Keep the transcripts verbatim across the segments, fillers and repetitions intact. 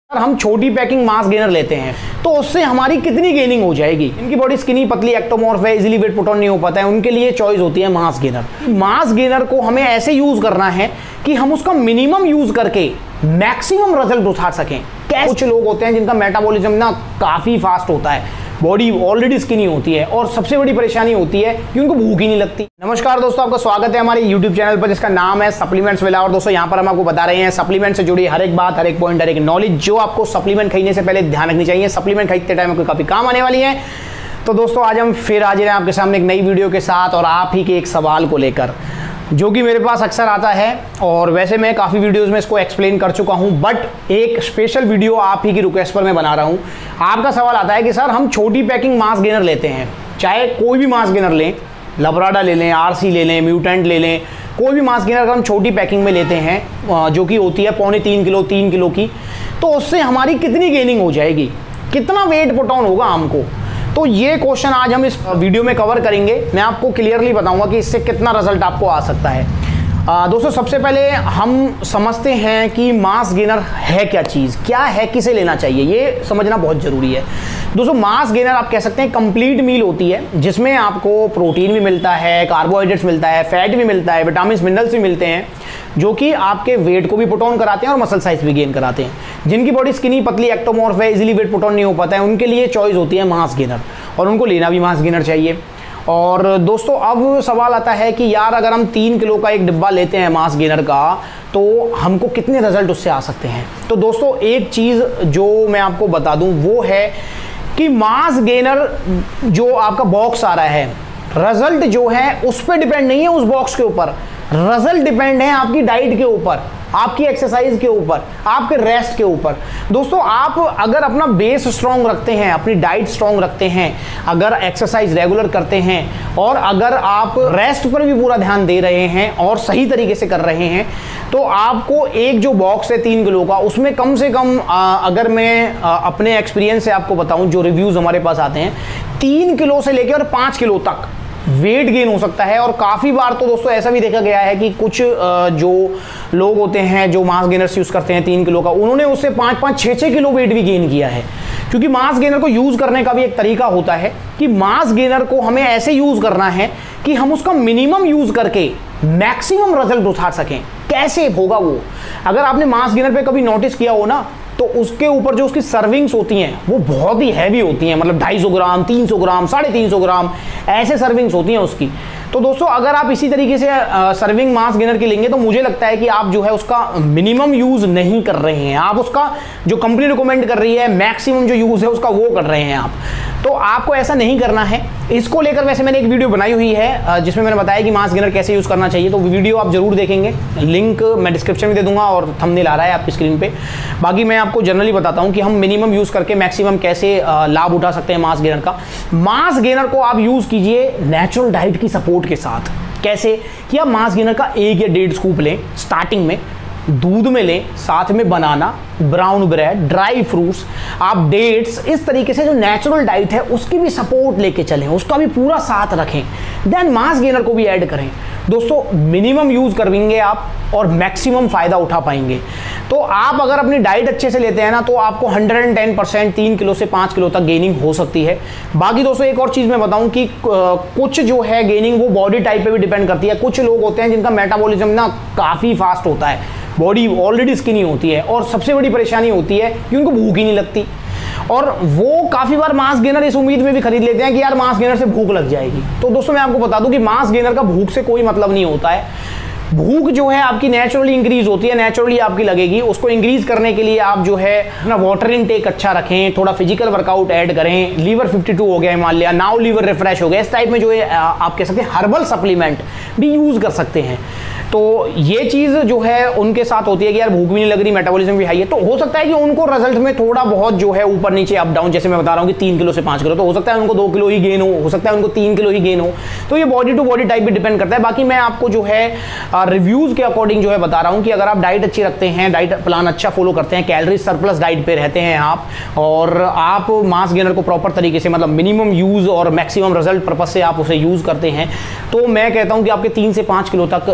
हम छोटी packing mass gainer लेते हैं तो उससे हमारी कितनी गेनिंग हो जाएगी। इनकी बॉडी स्किनी पतली एक्टोमॉर्फ है, इजीली वेट पुट ऑन नहीं हो पाता है, उनके लिए चॉइस होती है मास गेनर। मास गेनर को हमें ऐसे यूज करना है कि हम उसका मिनिमम यूज करके मैक्सिमम रिजल्ट उठा सकें। कुछ लोग होते हैं जिनका मेटाबॉलिज्म ना काफी फास्ट होता है, बॉडी ऑलरेडी स्किनी होती है और सबसे बड़ी परेशानी होती है कि उनको भूख ही नहीं लगती। नमस्कार दोस्तों, आपका स्वागत है हमारे यूट्यूब चैनल पर जिसका नाम है सप्लीमेंट्स विला। और दोस्तों यहाँ पर हम आपको बता रहे हैं सप्लीमेंट से जुड़ी हर एक बात, हर एक पॉइंट, हर एक नॉलेज जो आपको सप्लीमेंट खरीदने से पहले ध्यान रखनी चाहिए। सप्लीमेंट खरीदते टाइम आपको काफी काम आने वाली है। तो दोस्तों आज हम फिर हाजिर हैं आपके सामने एक नई वीडियो के साथ और आप ही के एक सवाल को लेकर जो कि मेरे पास अक्सर आता है। और वैसे मैं काफ़ी वीडियोस में इसको एक्सप्लेन कर चुका हूं, बट एक स्पेशल वीडियो आप ही की रिक्वेस्ट पर मैं बना रहा हूं। आपका सवाल आता है कि सर हम छोटी पैकिंग मास गेनर लेते हैं, चाहे कोई भी मास गेनर लें, लबराडा ले लें, आरसी ले लें, म्यूटेंट ले लें, कोई भी मास गेनर अगर हम छोटी पैकिंग में लेते हैं जो कि होती है पौने तीन किलो तीन किलो की, तो उससे हमारी कितनी गेनिंग हो जाएगी, कितना वेट पुट ऑन होगा हमको। तो ये क्वेश्चन आज हम इस वीडियो में कवर करेंगे। मैं आपको क्लियरली बताऊंगा कि इससे कितना रिजल्ट आपको आ सकता है। आ, दोस्तों सबसे पहले हम समझते हैं कि मास गेनर है क्या चीज़, क्या है, किसे लेना चाहिए, ये समझना बहुत ज़रूरी है। दोस्तों मास गेनर आप कह सकते हैं कंप्लीट मील होती है जिसमें आपको प्रोटीन भी मिलता है, कार्बोहाइड्रेट्स मिलता है, फैट भी मिलता है, विटामिन मिनरल्स भी मिलते हैं जो कि आपके वेट को भी पुट ऑन कराते हैं और मसल साइज भी गेन कराते हैं। जिनकी बॉडी स्किनी पतली एक्टोमॉर्फ है, इजीली वेट पुट ऑन नहीं हो पाता है, उनके लिए चॉइस होती है मास गेनर और उनको लेना भी मास गेनर चाहिए। और दोस्तों अब सवाल आता है कि यार अगर हम तीन किलो का एक डिब्बा लेते हैं मास गेनर का तो हमको कितने रिजल्ट उससे आ सकते हैं। तो दोस्तों एक चीज़ जो मैं आपको बता दूं वो है कि मास गेनर जो आपका बॉक्स आ रहा है, रिजल्ट जो है उस पर डिपेंड नहीं है, उस बॉक्स के ऊपर रिजल्ट डिपेंड है आपकी डाइट के ऊपर, आपकी एक्सरसाइज के ऊपर, आपके रेस्ट के ऊपर। दोस्तों आप अगर अपना बेस स्ट्रांग रखते हैं, अपनी डाइट स्ट्रांग रखते हैं, अगर एक्सरसाइज रेगुलर करते हैं और अगर आप रेस्ट पर भी पूरा ध्यान दे रहे हैं और सही तरीके से कर रहे हैं, तो आपको एक जो बॉक्स है तीन किलो का उसमें कम से कम आ, अगर मैं आ, अपने एक्सपीरियंस से आपको बताऊं, जो रिव्यूज हमारे पास आते हैं, तीन किलो से लेकर पाँच किलो तक वेट गेन हो सकता है। और काफ़ी बार तो दोस्तों ऐसा भी देखा गया है कि कुछ जो लोग होते हैं जो मास गेनर्स यूज़ करते हैं तीन किलो का, उन्होंने उससे पाँच पाँच छः छः किलो वेट भी गेन किया है। क्योंकि मास गेनर को यूज़ करने का भी एक तरीका होता है कि मास गेनर को हमें ऐसे यूज़ करना है कि हम उसका मिनिमम यूज़ करके मैक्सिमम रिजल्ट उठा सकें। कैसे होगा वो, अगर आपने मास गेनर पे कभी नोटिस किया हो ना, तो उसके ऊपर जो उसकी सर्विंग्स होती हैं वो बहुत ही हैवी होती हैं, मतलब ढाई सौ ग्राम, तीन सौ ग्राम, साढ़े तीन सौ ग्राम ऐसे सर्विंग्स होती हैं उसकी। तो दोस्तों अगर आप इसी तरीके से सर्विंग मास गेनर की लेंगे तो मुझे लगता है कि आप जो है उसका मिनिमम यूज नहीं कर रहे हैं, आप उसका जो कंपनी रिकमेंड कर रही है मैक्सिमम जो यूज है उसका वो कर रहे हैं आप। तो आपको ऐसा नहीं करना है। इसको लेकर वैसे मैंने एक वीडियो बनाई हुई है जिसमें मैंने बताया कि मास गेनर कैसे यूज करना चाहिए, तो वीडियो आप जरूर देखेंगे, लिंक मैं डिस्क्रिप्शन में दे दूंगा और थंबनेल आ रहा है आपकी स्क्रीन पे। बाकी मैं आपको जनरली बताता हूं कि हम मिनिमम यूज करके मैक्सिमम कैसे लाभ उठा सकते हैं मास गेनर का। मास गेनर को आप यूज कीजिए नेचुरल डाइट की सपोर्ट के साथ। कैसे कि आप मास गेनर का एक या डेढ़ स्कूप लें स्टार्टिंग में, दूध में लें, साथ में banana, brown bread, dry fruits, आप डेट्स, इस तरीके से जो नेचुरल डाइट है उसकी भी सपोर्ट लेके चलें, उसका भी पूरा साथ रखें, देन मास गेनर को भी ऐड करें। दोस्तों मिनिमम यूज करेंगे आप और मैक्सिमम फायदा उठा पाएंगे। तो आप अगर अपनी डाइट अच्छे से लेते हैं ना तो आपको एक सौ दस परसेंट तीन किलो से पाँच किलो तक गेनिंग हो सकती है। बाकी दोस्तों एक और चीज़ मैं बताऊं कि कुछ जो है गेनिंग वो बॉडी टाइप पे भी डिपेंड करती है। कुछ लोग होते हैं जिनका मेटाबॉलिज्म ना काफ़ी फास्ट होता है, बॉडी ऑलरेडी स्किनी होती है और सबसे बड़ी परेशानी होती है कि उनको भूख ही नहीं लगती। और वो काफ़ी बार मास गेनर इस उम्मीद में भी खरीद लेते हैं कि यार मास गेनर से भूख लग जाएगी। तो दोस्तों मैं आपको बता दूं कि मास गेनर का भूख से कोई मतलब नहीं होता है। भूख जो है आपकी नेचुरली इंक्रीज होती है, नेचुरली आपकी लगेगी। उसको इंक्रीज करने के लिए आप जो है अपना वाटर इनटेक अच्छा रखें, थोड़ा फिजिकल वर्कआउट ऐड करें। लीवर बावन हो गया मान लिया, नाउ लीवर रिफ्रेश हो गया, इस टाइप में जो है आप कह सकते हैं हर्बल सप्लीमेंट भी यूज़ कर सकते हैं। तो ये चीज़ जो है उनके साथ होती है कि यार भूख भी नहीं लग रही, मेटाबॉलिज्म भी हाई है, तो हो सकता है कि उनको रिजल्ट में थोड़ा बहुत जो है ऊपर नीचे अप डाउन, जैसे मैं बता रहा हूँ कि तीन किलो से पाँच किलो, तो हो सकता है उनको दो किलो ही गेन हो, हो सकता है उनको तीन किलो ही गेन हो। तो ये बॉडी टू बॉडी टाइप भी डिपेंड करता है। बाकी मैं आपको जो है रिव्यूज़ के अकॉर्डिंग जो है बता रहा हूँ कि अगर आप डाइट अच्छी रखते हैं, डाइट प्लान अच्छा फॉलो करते हैं, कैलोरीज सरप्लस डाइट पे रहते हैं आप, और आप मास गेनर को प्रॉपर तरीके से मतलब मिनिमम यूज़ और मैक्सिमम रिजल्ट पर्पज से आप उसे यूज़ करते हैं, तो मैं कहता हूँ कि आपके तीन से पाँच किलो तक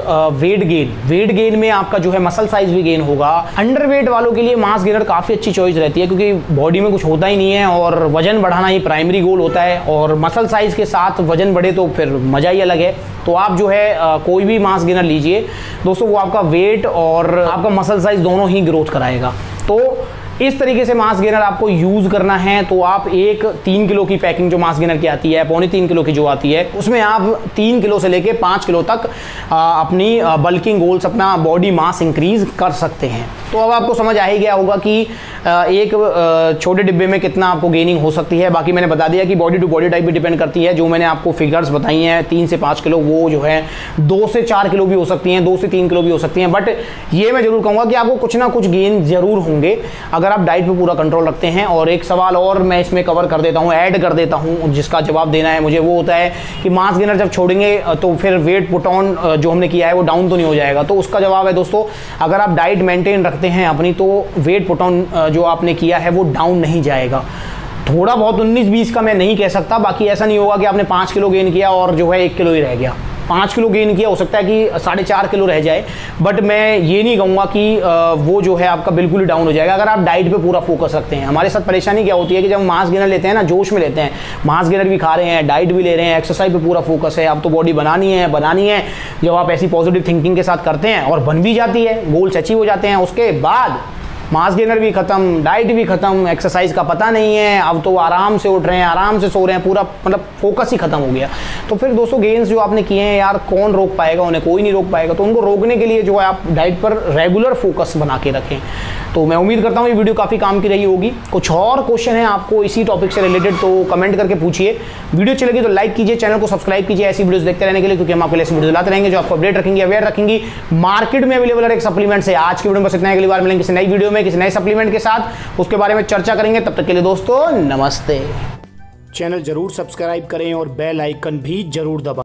वेट गेन, वेट गेन में आपका जो है मसल साइज भी गेन होगा। अंडरवेट वालों के लिए मास गेनर काफ़ी अच्छी चॉइस रहती है, क्योंकि बॉडी में कुछ होता ही नहीं है और वजन बढ़ाना ही प्राइमरी गोल होता है, और मसल साइज के साथ वजन बढ़े तो फिर मज़ा ही अलग है। तो आप जो है आ, कोई भी मास गेनर लीजिए दोस्तों, वो आपका वेट और आपका मसल साइज दोनों ही ग्रोथ कराएगा। तो इस तरीके से मास गेनर आपको यूज़ करना है। तो आप एक तीन किलो की पैकिंग जो मास गेनर की आती है, पौने तीन किलो की जो आती है, उसमें आप तीन किलो से लेके पाँच किलो तक आ, अपनी बल्किंग गोल्स, अपना बॉडी मास इंक्रीज कर सकते हैं। तो अब आपको समझ आ ही गया होगा कि आ, एक आ, छोटे डिब्बे में कितना आपको गेनिंग हो सकती है। बाकी मैंने बता दिया कि बॉडी टू बॉडी टाइप भी डिपेंड करती है। जो मैंने आपको फिगर्स बताई हैं तीन से पाँच किलो, वो जो है दो से चार किलो भी हो सकती हैं, दो से तीन किलो भी हो सकती हैं। बट ये मैं जरूर कहूँगा कि आपको कुछ ना कुछ गेन जरूर होंगे अगर आप डाइट पे पूरा कंट्रोल रखते हैं। और एक सवाल और मैं इसमें कवर कर देता हूँ, ऐड कर देता हूँ, जिसका जवाब देना है मुझे, वो होता है कि मास गेनर जब छोड़ेंगे तो फिर वेट पुट ऑन जो हमने किया है वो डाउन तो नहीं हो जाएगा। तो उसका जवाब है दोस्तों, अगर आप डाइट मेंटेन रखते हैं अपनी, तो वेट पुट ऑन जो आपने किया है वो डाउन नहीं जाएगा। थोड़ा बहुत उन्नीस बीस का मैं नहीं कह सकता, बाकी ऐसा नहीं होगा कि आपने पाँच किलो गेन किया और जो है एक किलो ही रह गया। पाँच किलो गेन किया, हो सकता है कि साढ़े चार किलो रह जाए, बट मैं ये नहीं कहूँगा कि वो जो है आपका बिल्कुल ही डाउन हो जाएगा अगर आप डाइट पे पूरा फोकस रखते हैं। हमारे साथ परेशानी क्या होती है कि जब मास गेनर लेते हैं ना, जोश में लेते हैं, मास गेनर भी खा रहे हैं, डाइट भी ले रहे हैं, एक्सरसाइज पे पूरा फोकस है, अब तो बॉडी बनानी है बनानी है। जब आप ऐसी पॉजिटिव थिंकिंग के साथ करते हैं और बन भी जाती है, गोल्स अचीव हो जाते हैं, उसके बाद मास गेनर भी खत्म, डाइट भी खत्म, एक्सरसाइज का पता नहीं है, अब तो आराम से उठ रहे हैं, आराम से सो रहे हैं, पूरा मतलब फोकस ही खत्म हो गया। तो फिर दोस्तों गेन्स जो आपने किए हैं यार, कौन रोक पाएगा उन्हें? कोई नहीं रोक पाएगा। तो उनको रोकने के लिए जो है आप डाइट पर रेगुलर फोकस बना के रखें। तो मैं उम्मीद करता हूँ ये वीडियो काफ़ी काम की रही होगी। कुछ और क्वेश्चन है आपको इसी टॉपिक से रिलेटेड तो कमेंट करके पूछिए। वीडियो अच्छी लगी तो लाइक कीजिए, चैनल को सब्सक्राइब कीजिए ऐसी वीडियोस देखते रहने के लिए, क्योंकि हम आपके लिए ऐसी वीडियो लाते रहेंगे जो आपको अपडेट रखेंगे, अवेयर रखेंगी। मार्केट में अवेलेबल है एक सप्लीमेंट से। आज की वीडियो में बस इतना है, अगली बार मिलेंगे किसी नई वीडियो में किसी नए सप्लीमेंट के साथ, उसके बारे में चर्चा करेंगे। तब तक के लिए दोस्तों नमस्ते। चैनल जरूर सब्सक्राइब करें और बेल आइकन भी जरूर दबाएं।